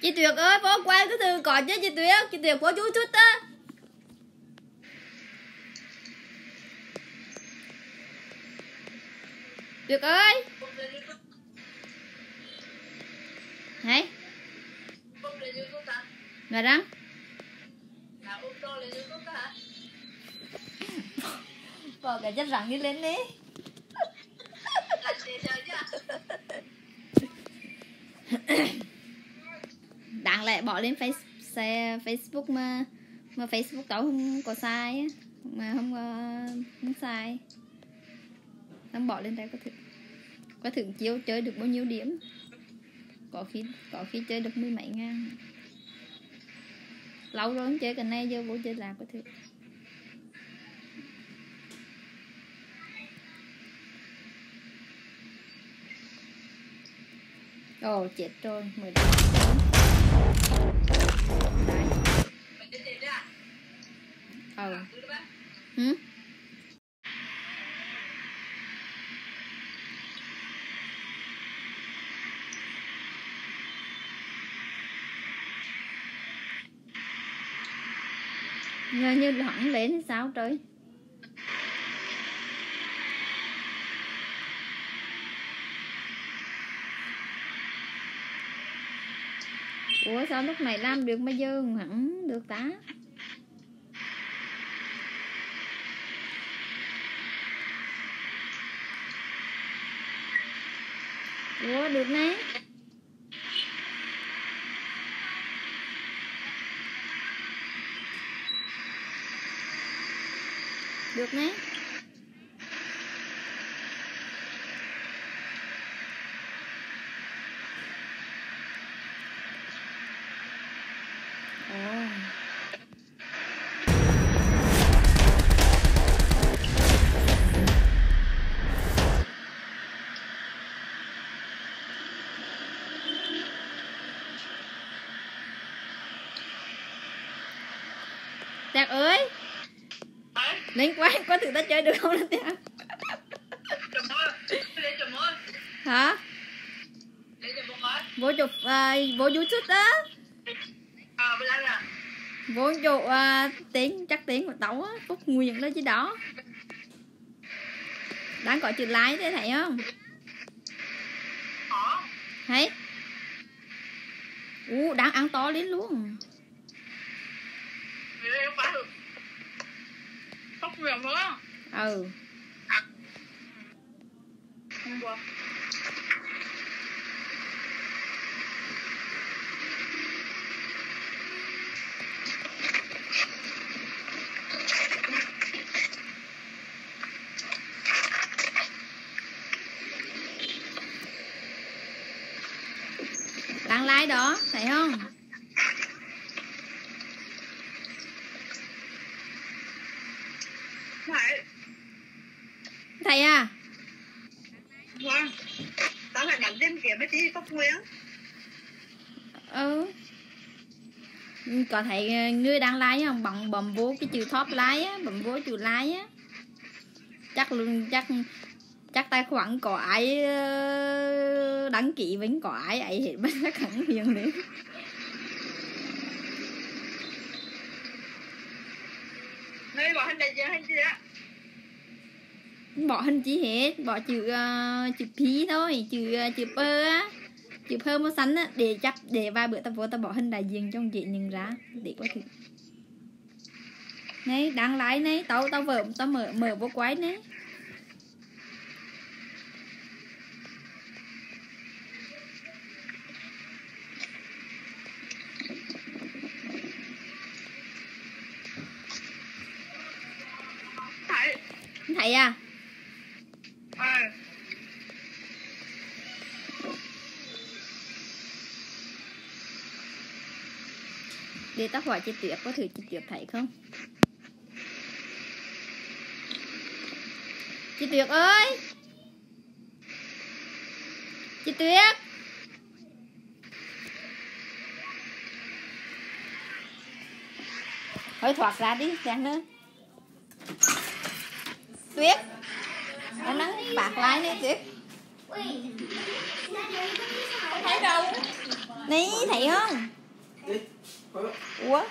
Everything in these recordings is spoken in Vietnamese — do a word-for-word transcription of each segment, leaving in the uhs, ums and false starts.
Chị Tuyệt ơi, vô quay cái thư có chứ chị Tuyệt. Chị Tuyệt vô chú chút á. Tuyệt ơi. Hả? Ngà răng. Bỏ cái chất răng đi lên đi. Đáng lẽ bỏ lên face, Facebook mà mà Facebook tao không có sai á, mà không có không sai, không bỏ lên đây có thử có thử chiếu chơi được bao nhiêu điểm, có khi có khi chơi được mười mấy ngàn. Lâu rồi không chơi cái này, giờ vô chơi là có thử. Ồ chết rồi, mười tám. Ờ. Ừ. Như như hẳn lên thì sao trời? Ủa sao lúc này làm được bây giờ hẳn được tá? Ủa được nè. Được nè. Ồ. Đạt ơi. Lên quay có thử ta chơi được không đó Đạt? Hả? Vô chụp à, vô YouTube á. Vô chụp à, tiếng chắc tiếng của tấu á, Phúc Nguyên đó chứ đó. Đang có chữ like thế thấy không? Thấy? Ú, đang ăn to lên luôn. Ừ. Đang like đó, thấy không? Thầy à? Vâng. Tao phải bắn thêm kiếm với tí Phúc Nguyên. Ừ. Có thấy người đang like không? Bấm bấm vô cái chữ top like á, bấm vô chữ like á. Chắc luôn chắc chắc tài khoản có ai đăng ký với có ai ấy hết mà chắc hẳn hiền đấy. Nơi bỏ hình đại diện hình gì á? Bỏ hình chi hết, bỏ chữ uh, chữ P thôi, chữ uh, chữ P á, chữ P màu xanh á, để chắc để vài bữa tao vô tao bỏ hình đại diện cho chị nhận ra để có thử. Này đang lái này, tao tao vợ tao mở mở vô quái này. Thầy. Thầy à? À. Để tao hỏi chị Tuyết có thử chị Tuyết thấy không? Chị Tuyết ơi! Chị Tuyết! Thôi thoát ra đi, xem nữa. Tuyết! Em đang bạc lái nè Tuyết. Không thấy đâu. Ní thấy không? Ủa?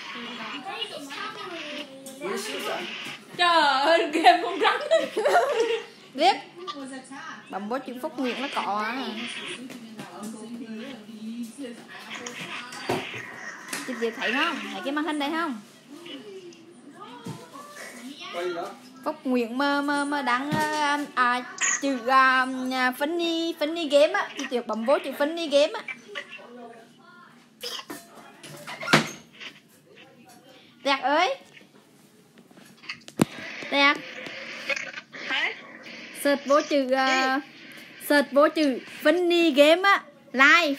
Trời ơi, game con rắn. Biết. Bấm bố chữ Phúc Nguyệt nó cọ à. Chị Diệp thấy không? Thấy cái màn hình đây không? Phúc Nguyệt mà mà mà đăng à, chữ à, funny funny game á, chị Diệp bấm bố chữ funny game á. Đạt ơi. Đạt. Search vô chữ uh, search vô chữ funny game á, live.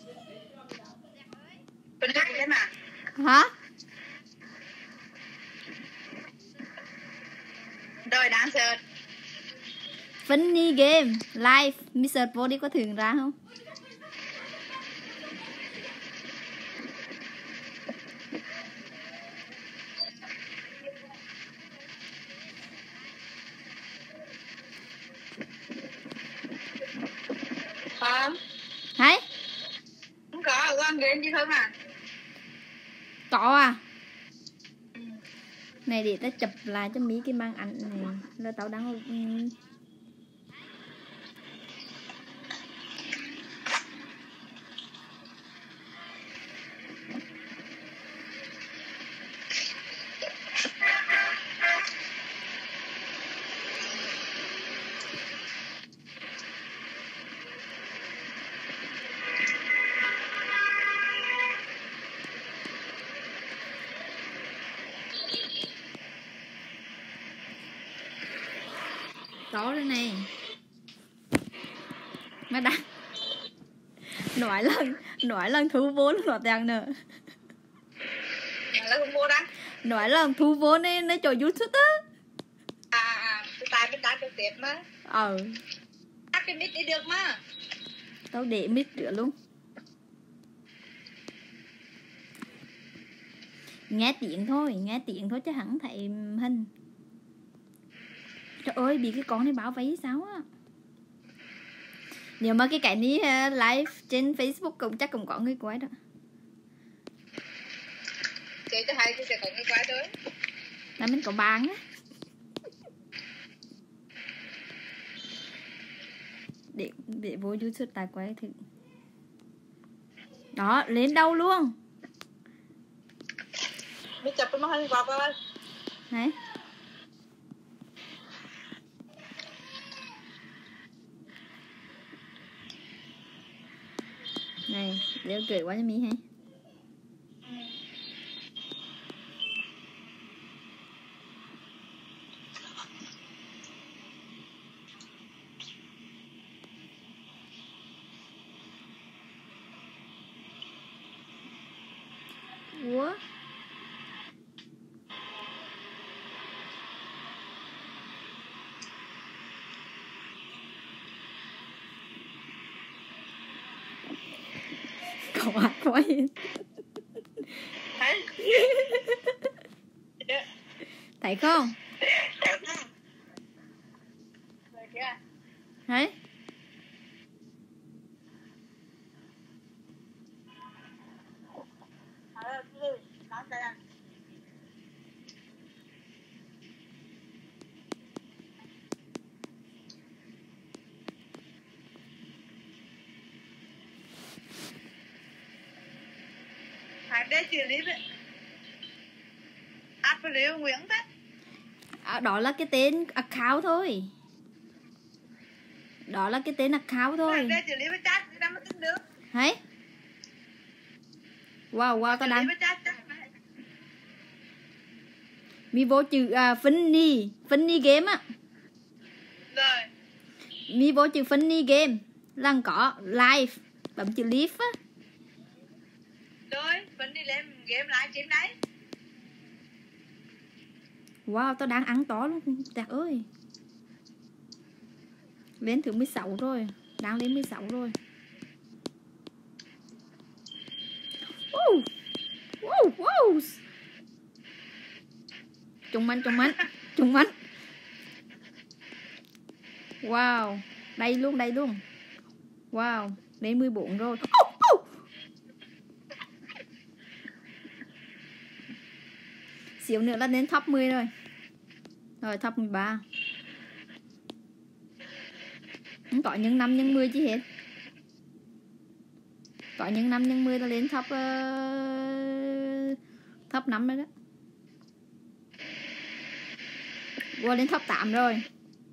Funny game à? Hả? Rồi đang search. Funny game live, mi search vô đi có thường ra không? Không. Thấy? Không có, con game gì không à? Có à? Này để ta chụp lại cho Mỹ cái màn ảnh này là tao đang có đây này. Mà đã nói lần nói lần thu vốn nó tiền nữa. Là không mua đó. Nói lần thu vốn nên nó cho YouTube á. À à, tại mình đã được tiếp mà. Ờ. Tắt cái mic đi được mà. Tao để mic nữa luôn. Nghe tiếng thôi, nghe tiếng thôi chứ hẳn thấy hình. Trời ơi, bị cái con này báo váy sao á. Nếu mà cái cái này uh, live trên Facebook cũng chắc cũng có người quay đó. Kể cho hai thì sẽ có người quay thôi. Là mình có bán á. Để, để vô YouTube tài quay thử. Đó, lên đâu luôn. Mình chụp cái màn hình qua coi. Đấy. Này, để gửi qua cho Mỹ hay. Ủa? Cậu hát quay. Thấy. Thấy không? Thấy? Hãy để chuyện lý vậy. Áp liệu Nguyễn thế. À, đó là cái tên account thôi. Đó là cái tên account thôi. Hãy để chuyện lý với chat thì đang tính được. Thấy? Wow, wow, tao đang mi vô chữ uh, funny funny game á. Rồi. Mi vô chữ funny game là có live, bấm chữ live á. Rồi, vẫn đi lên game live stream đấy. Wow, tao đang ăn to luôn, Đạt ơi. Lên thứ mười sáu rồi, đang lên mười sáu rồi. Wow. Wow, wow. Trùng anh, trùng anh, trùng anh. Wow, đây luôn, đây luôn. Wow, lên mười bốn rồi. Oh, oh. xíu nữa là đến top mười rồi. Rồi top mười ba. Không có những năm nhân mười chứ hết. Có những năm nhân mười là lên top uh, top năm rồi đó. Qua lên top tám rồi.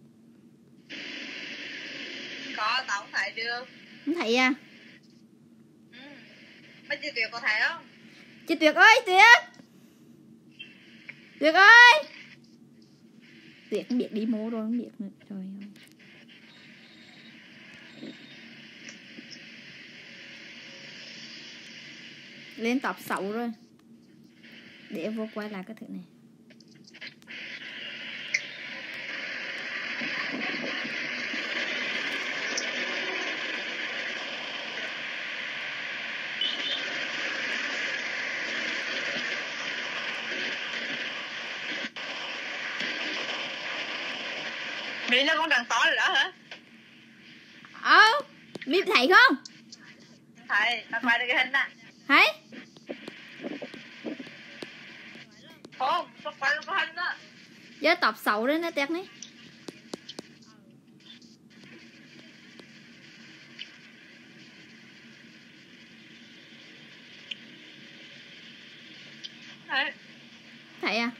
Có, tao không thấy được. Không thấy à? Ừ. Mấy chị Tuyệt có thấy không? Chị Tuyệt ơi, Tuyệt Tuyệt ơi. Tuyệt không biết đi mô rồi, không biết nữa. Trời ơi. Lên top sáu rồi. Để vô quay lại cái thứ này. Mỹ nó cũng đằng to rồi đó hả? Ờ, Mịp thấy không? Thấy, tao quay được cái hình nè. Thấy? Không, tao quay được cái hình đó. Giờ top sáu rồi nè Tẹt này. Thấy. Thấy à?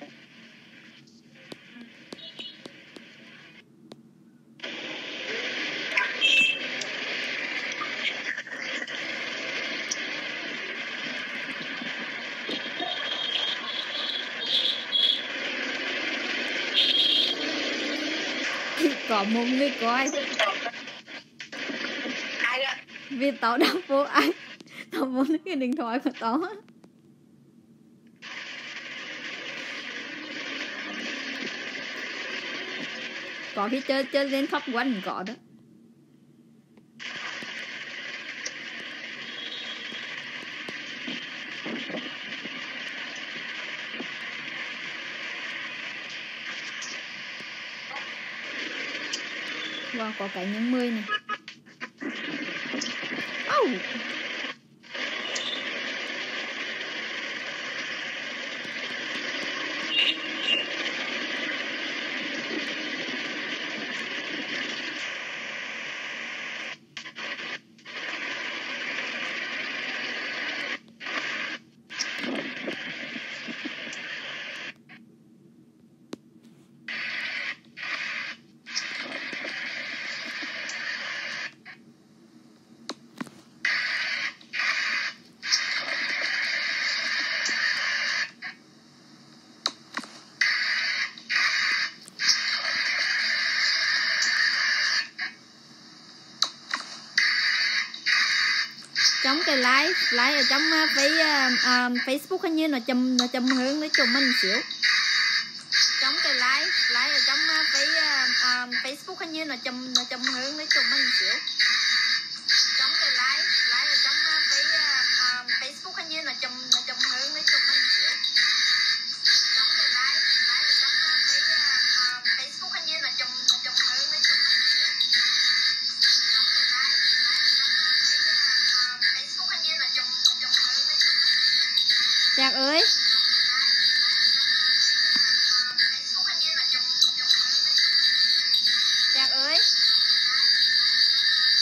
Có một người coi. Ai đó? Vì tao đang vô ai. Tao vô cái điện thoại của tao. Có khi chơi chơi lên top một có đó. Wow, có cái nhân mười này. Oh. Trong cái live live ở trong uh, face, uh, Facebook hình như nó chùm nó chùm hướng nó chùm mình xíu. Trong cái live live ở trong uh, face, uh, Facebook hình như nó chùm nó chùm hướng nó chùm mình xíu. Trong cái live live ở trong uh, face, uh, Facebook hình như nó chùm nó chùm hướng nó chùm mình xíu. Trong cái live live ở trong uh, face, uh, Facebook hình như nó chùm nó chùm hướng nó chùm mình xíu. Trong cái live live ở trong uh, Facebook hình như là chùm chùm hướng nó chùm mình xíu. Đạt ơi. Đạt ơi.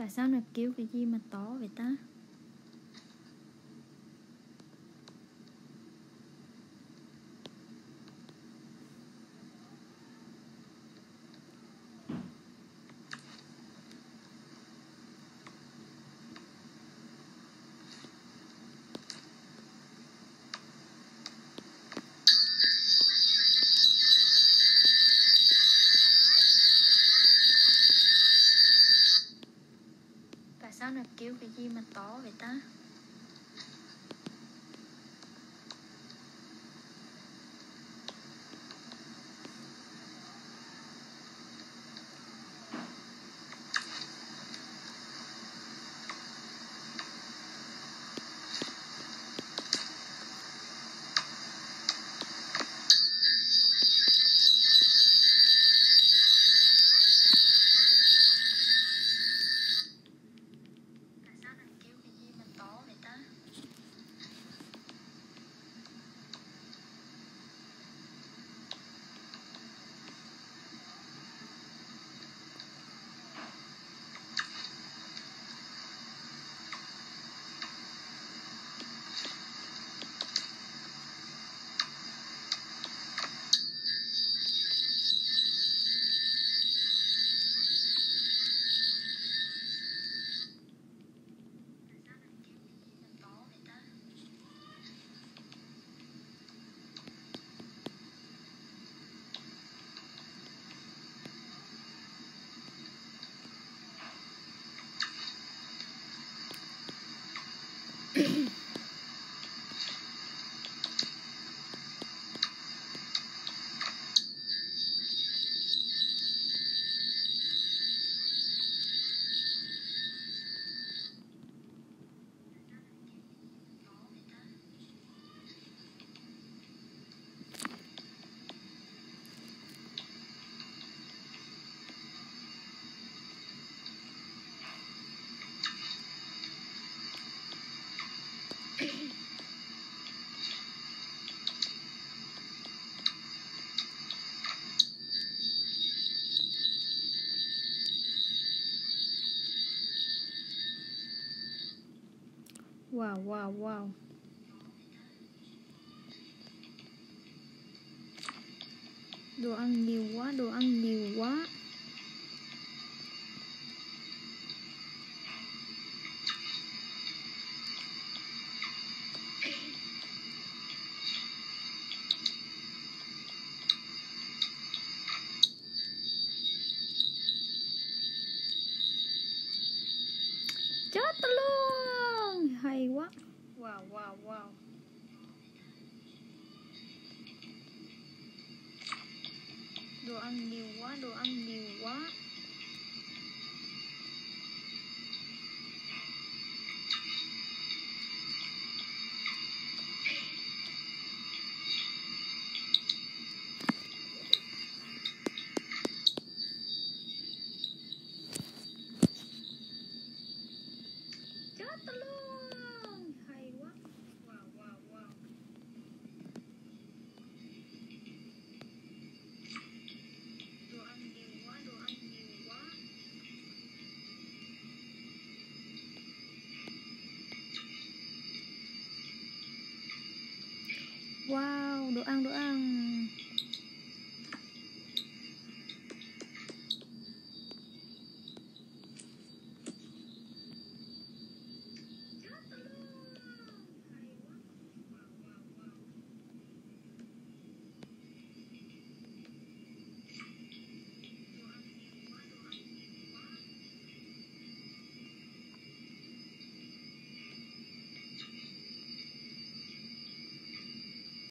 Tại sao nó kêu cái gì mà to vậy ta? Tại sao nó kêu cái gì mà to vậy ta? Wow, wow, wow. Đồ ăn nhiều quá, đồ ăn nhiều quá. Chết luôn. Hay quá. Wow, wow, wow. Đồ ăn nhiều quá, đồ ăn nhiều quá. Chết luôn. Hay quá. Wow, wow, wow. Đồ ăn nhiều quá, đồ ăn nhiều quá. Wow, đồ ăn, đồ ăn.